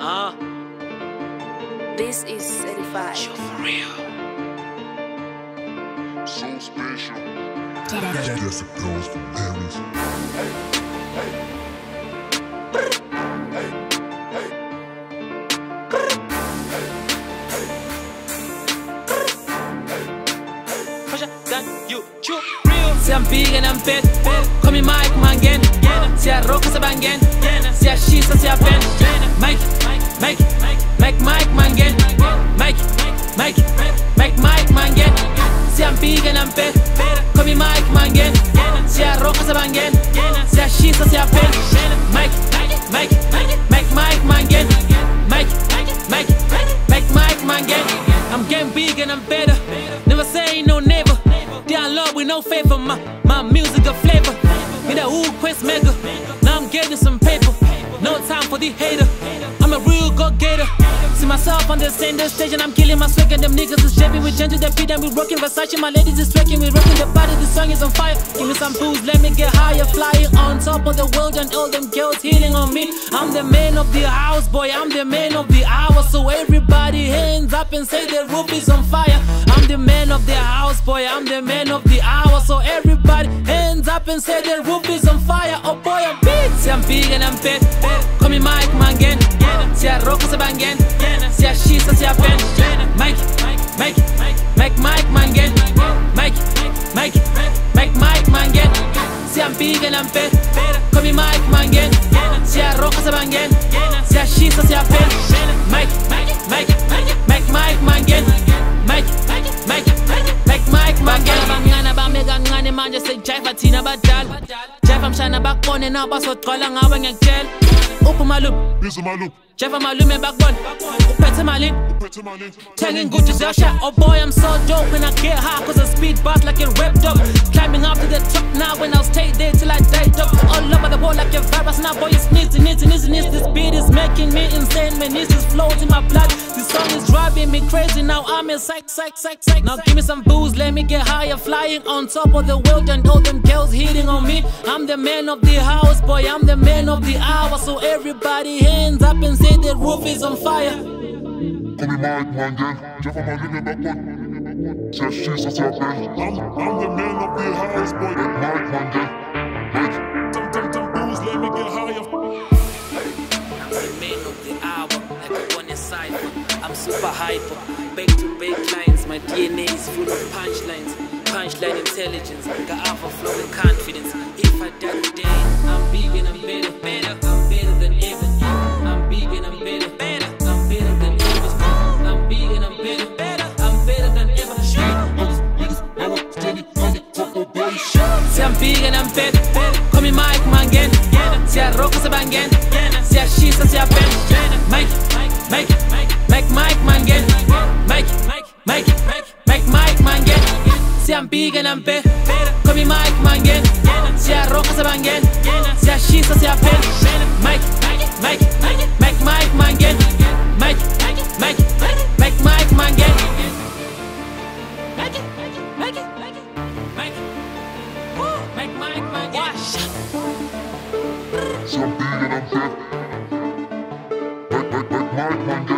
This is certified. You're for real. So special. Yes, it goes from Paris. See I'm big and I'm bad. Call me Mangena. See I rock as a Mangena. See I shit as a pen. Mike Mangena. Mike Mangena. See I'm big and I'm bad. Call me Mangena. See I rock as a Mangena. See I shit as a pen. Mike Mangena. Mike Mangena. I'm getting big and I'm better. Never say no never. Down low with no favor. My music a flavor. Me that ooh quest mega. Now I'm getting some paper. No time for the hater. I'm a real go-getter. See myself on the center stage and I'm killing my swag. And them niggas is jabbing with gentle that beat and we rocking Versace. My ladies is twerking, we rocking the body. The song is on fire. Give me some booze, let me get higher. Flying on top of the world and all them girls hitting on me. I'm the man of the house, boy. I'm the man of the hour. So everybody hands up and say the roof is on fire. I'm the man of the house, boy. I'm the man of the hour. So everybody hands up and say the roof is on fire. Oh boy, I'm big. See I'm big and I'm bad. Call me Mangena. See I rock as a Mangena. See I shit as a pen. Mike Mangena. Mike Mangena. See I'm big and I'm bad. Call me Mangena. See I rock as a Mangena. See I shit as a pen. Mike Mangena. Mike Mangena. Bangana bamega ngane manje sejiva thina badala. Jiva mshana bakubone nawo basogcwala ngawe ngiyakutshela. Uphuma loop, Jiva malume bakubone. Uphethe malini? Tanging Gucci Zasha. Oh boy, I'm so dope when I get high, cause I speed bust like a rap dog. Climbing up to the top now when I'll stay there till I die dog. All over the wall like a virus. Now boy, it's Nizzy. This beat is making me insane, man. This is flows in my blood. This song is driving me crazy. Now I'm in psych. Now give me some booze, let me get higher. Flying on top of the world and all them girls hitting on me. I'm the man of the house, boy. I'm the man of the hour. So everybody hands up and say the roof is on fire. Call me Mangena. Jiva malume bakubone. See I shit as a pen. I'm the man of the house, boy. Mangena. Some booze, let me get higher. I'm the man of the hour, like a one inside. I'm super hyper, back to back lines. My DNA is full of punchlines, punchline intelligence. Got alpha flow and confidence. If I die today, I'm big and I'm better. I'm better than ever. I'm big and I'm better. I'm better than ever. I'm big and I'm better. I'm better than ever. See I'm big and I'm better. Call me Mangena. See I rock as a Mangena. See I shit as a pen. Mike Mangena. Mike Mangena. See I'm big and I'm better. Call me Mangena. See I rock as a Mangena. See I shit as a pen. Mike Mangena. Mike Mangena. So big and I'm bad. Mike Mangena.